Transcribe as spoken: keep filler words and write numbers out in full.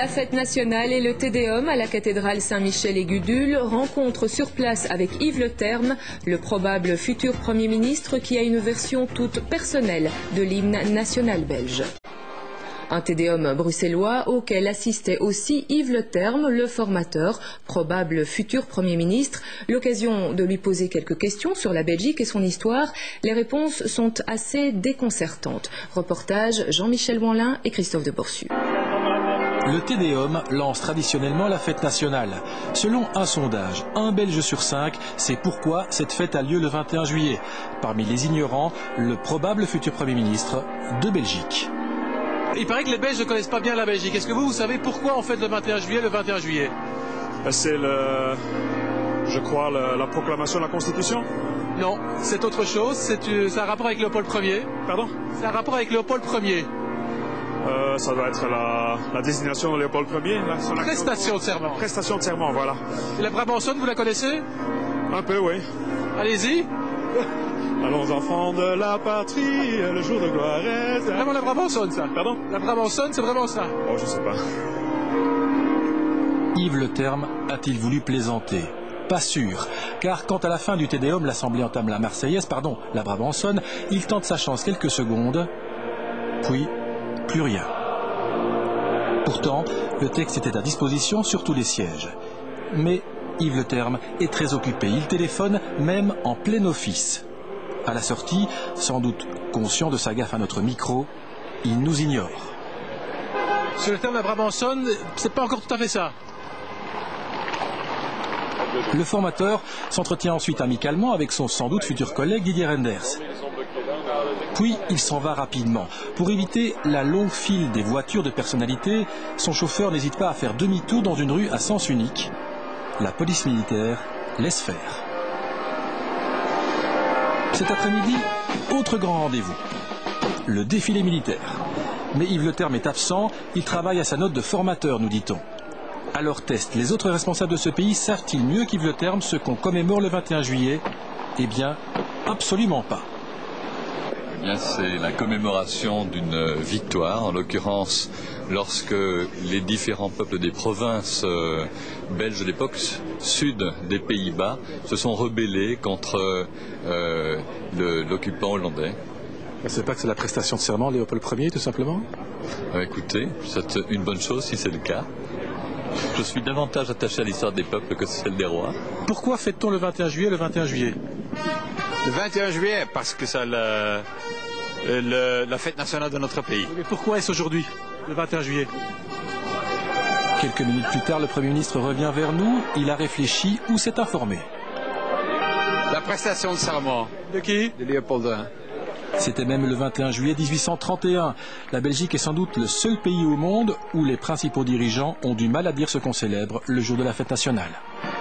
La fête nationale et le Tédéum à la cathédrale Saint-Michel et Gudule, rencontre sur place avec Yves Le Terme, le probable futur Premier ministre qui a une version toute personnelle de l'hymne national belge. Un Tédéum bruxellois auquel assistait aussi Yves Le Terme, le formateur, probable futur Premier ministre. L'occasion de lui poser quelques questions sur la Belgique et son histoire. Les réponses sont assez déconcertantes. Reportage Jean-Michel Wanlin et Christophe de Borsu. Le Tédéum lance traditionnellement la fête nationale. Selon un sondage, un Belge sur cinq sait pourquoi cette fête a lieu le vingt et un juillet. Parmi les ignorants, le probable futur Premier ministre de Belgique. Il paraît que les Belges ne connaissent pas bien la Belgique. Est-ce que vous, vous savez pourquoi on fête le vingt et un juillet le vingt et un juillet? C'est le, je crois, le, la proclamation de la Constitution. Non, c'est autre chose. C'est un rapport avec Léopold Ier. Pardon? C'est un rapport avec Léopold Ier. Euh, ça doit être la, la désignation de Léopold Ier. Là, sur la Prestation de serment. Prestation de serment, voilà. Et la Brabançonne, vous la connaissez? Un peu, oui. Allez-y. Allons enfants de la patrie, le jour de gloire est... C'est vraiment la Brabançonne, ça? Pardon? La Brabançonne, c'est vraiment ça? Oh, je sais pas. Yves Le Terme a-t-il voulu plaisanter? Pas sûr, car quand à la fin du Tédéum, l'Assemblée entame la Marseillaise, pardon, la Brabançonne, il tente sa chance quelques secondes, puis plus rien. Pourtant, le texte était à disposition sur tous les sièges. Mais Yves Le Terme est très occupé, il téléphone même en plein office. À la sortie, sans doute conscient de sa gaffe à notre micro, il nous ignore. Sur le terme de la Brabançonne, c'est pas encore tout à fait ça. Le formateur s'entretient ensuite amicalement avec son sans doute futur collègue Didier Renders. Puis il s'en va rapidement. Pour éviter la longue file des voitures de personnalités, son chauffeur n'hésite pas à faire demi-tour dans une rue à sens unique. La police militaire laisse faire. Cet après-midi, autre grand rendez-vous, le défilé militaire. Mais Yves Le Terme est absent, il travaille à sa note de formateur, nous dit-on. Alors test, les autres responsables de ce pays savent-ils mieux qu'Yves Le Terme ce qu'on commémore le vingt et un juillet? Eh bien, absolument pas. Eh bien, c'est la commémoration d'une victoire, en l'occurrence lorsque les différents peuples des provinces euh, belges de l'époque, sud des Pays-Bas, se sont rebellés contre euh, l'occupant hollandais. C'est pas que c'est la prestation de serment de Léopold Ier, tout simplement? euh, Écoutez, c'est une bonne chose si c'est le cas. Je suis davantage attaché à l'histoire des peuples que celle des rois. Pourquoi fête-t-on le vingt et un juillet le vingt et un juillet? Le vingt et un juillet, parce que c'est le, le, la fête nationale de notre pays. Mais pourquoi est-ce aujourd'hui, le vingt et un juillet? Quelques minutes plus tard, le Premier ministre revient vers nous. Il a réfléchi ou s'est informé. La prestation de serment. De qui? De Léopold Ier. C'était même le vingt et un juillet mille huit cent trente et un. La Belgique est sans doute le seul pays au monde où les principaux dirigeants ont du mal à dire ce qu'on célèbre le jour de la fête nationale.